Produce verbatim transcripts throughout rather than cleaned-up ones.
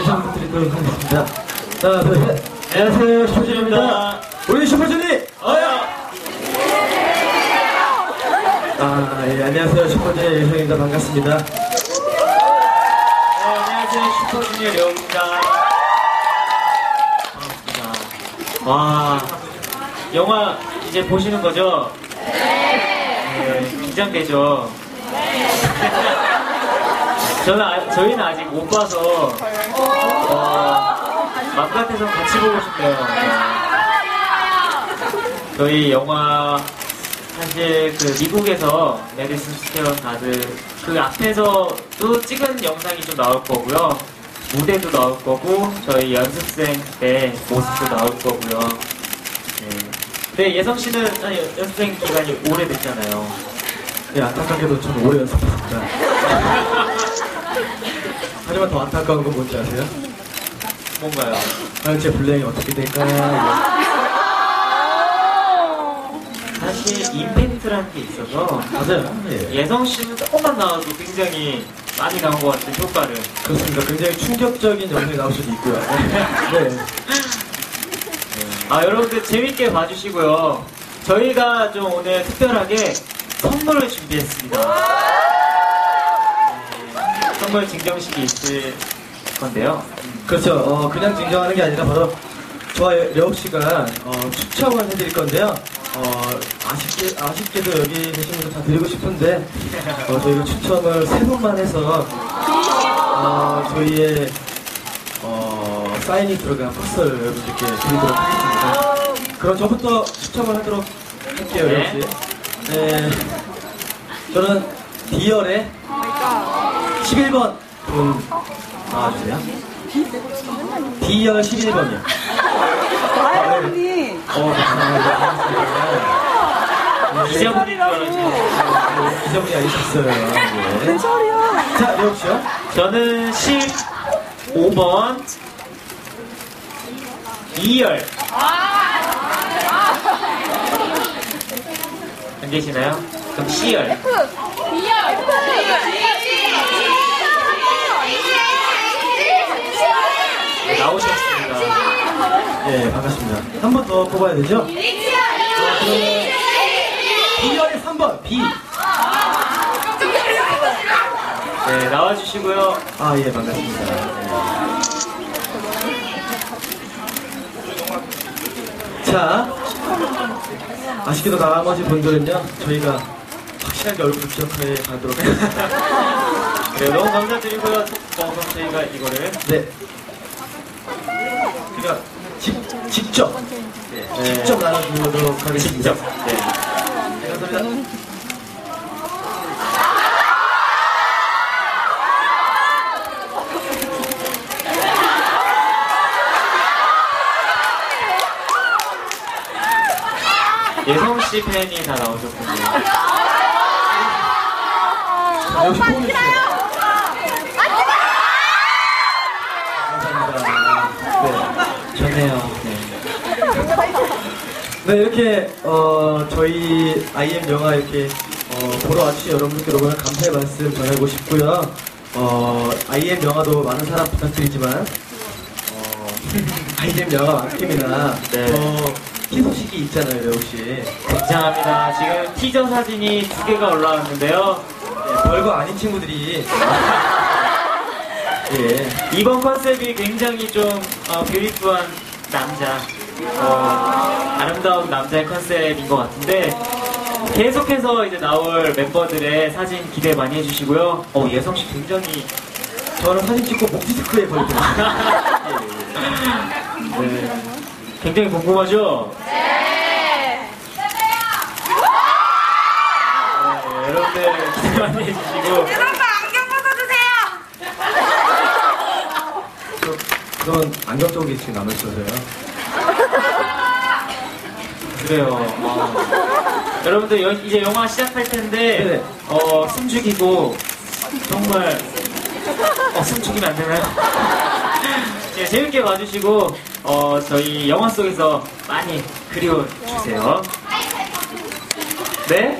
인사 부탁드리도록 하겠습니다. 하나, 둘, 셋. 안녕하세요, 슈퍼주니어입니다. 우리 슈퍼주니! 어여! 아, 예, 안녕하세요, 슈퍼주니어 예성입니다. 반갑습니다. 네, 안녕하세요, 슈퍼주니어 려우입니다. 반갑습니다. 와, 영화 이제 보시는 거죠? 네. 긴장되죠? 저는 아, 저희는 아직 못 봐서 어, 맘같아서 같이 보고 싶네요. 저희 영화 사실 그 미국에서 메디슨 스퀘어 가든 그 앞에서도 찍은 영상이 좀 나올 거고요. 무대도 나올 거고 저희 연습생 때 모습도 나올 거고요. 네. 근데 예성 씨는 아니, 연습생 기간이 오래됐잖아요. 네, 안타깝게도 저는 오래 연습했습니다. 하지만 더 안타까운 건 뭔지 아세요? 뭔가요? 과연 제 분량이 어떻게 될까요? 사실 임팩트라는 게 있어서 맞아요. 예. 예성 씨는 조금만 나와도 굉장히 많이 나온 것 같은 효과를. 그렇습니다. 굉장히 충격적인 영상이 나올 수도 있고요. 네. 아, 여러분들 재밌게 봐주시고요. 저희가 좀 오늘 특별하게 선물을 준비했습니다. 네, 선물 증정식이 있을 건데요. 그렇죠. 어, 그냥 증정하는 게 아니라 바로 저와 려욱 씨가 어, 추첨을 해드릴 건데요. 어, 아쉽게, 아쉽게도 여기 계신 분들 다 드리고 싶은데 어, 저희가 추첨을 세 분만 해서 어, 저희의 어, 사인이 들어간 포스터를 여러분들께 드리도록 하겠습니다. 그럼 저부터 추첨을 하도록 할게요, 려욱 씨. 네, 저는 디얼의 십일 번 분 나와주세요. 디얼 십일 번이요. 아유, 언니. 어, 감사합니다. 기자분인 줄 알았죠. 기자분이 아니셨어요. 네. 웬 소리야? 자, 려욱 씨요? 저는 십오 번 이열. 안 계시나요? 그럼 C열. 네, 나오셨습니다. 예, 반갑습니다. 한 번 더 뽑아야 되죠? 어, 그러면 B열의 삼 번, B. 네, 나와주시고요. 아, 예, 반갑습니다. 네. 자, 아쉽게도 나머지 분들은요, 저희가 확실하게 얼굴 기억해 가도록 하겠습니다. 네, 너무 감사드리고요. 어, 그럼 저희가 이거를. 네. 그러니까 직, 직접, 네, 직접 나눠주도록 하겠습니다. 직접. 네. 감사합니다. 예성 씨 팬이 다 나오셨군요. 역시 포기했어요. 감사합니다. 네, 좋네요. 네. 네, 이렇게 어, 저희 아이엠 영화 이렇게 어, 보러 와주신 여러분들께 너무나 감사의 말씀 전하고 싶고요. 어, 아이엠 영화도 많은 사랑 부탁드리지만 어, 아이엠 영화만큼이나 네. 더 희소식이 있잖아요, 역시. 굉장합니다. 지금 티저 사진이 두 개가 올라왔는데요. 네, 별거 아닌 친구들이 예. 이번 컨셉이 굉장히 좀 어, 뷰티풀한 남자, 어, 아름다운 남자의 컨셉인 것 같은데 계속해서 이제 나올 멤버들의 사진 기대 많이 해주시고요. 어, 예성 씨 굉장히 저는 사진 찍고 목디스크에 걸리거든요. 네, 굉장히 궁금하죠? 네. 네, 여러분들 기대 많이 해주시고. 여러분 안경 벗어주세요. 그런 안경 쪽이 지금 남아있어서요. 그래요. 어. 여러분들 여, 이제 영화 시작할 텐데 네네. 어, 숨죽이고 정말 어, 숨죽이면 안 되나요? 네, 재밌게 봐주시고 어, 저희 영화 속에서 많이 그리워주세요. 네?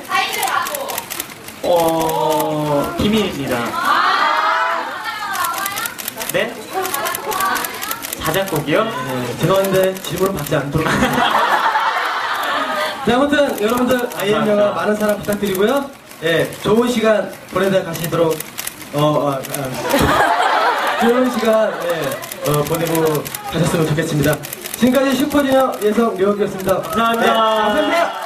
어, 비밀입니다. 네? 자작곡이요? 네, 죄송한데 질문을 받지 않도록 하겠습니다. 네, 아무튼 여러분들 아이엠 영화 많은 사랑 부탁드리고요. 예, 좋은 시간 보내다 가시도록 어, 아, 아, 좋은 시간 예, 어, 보내고 가셨으면 좋겠습니다. 지금까지 슈퍼주니어 예성 류혁이었습니다. 감사합니다. 네, 감사합니다.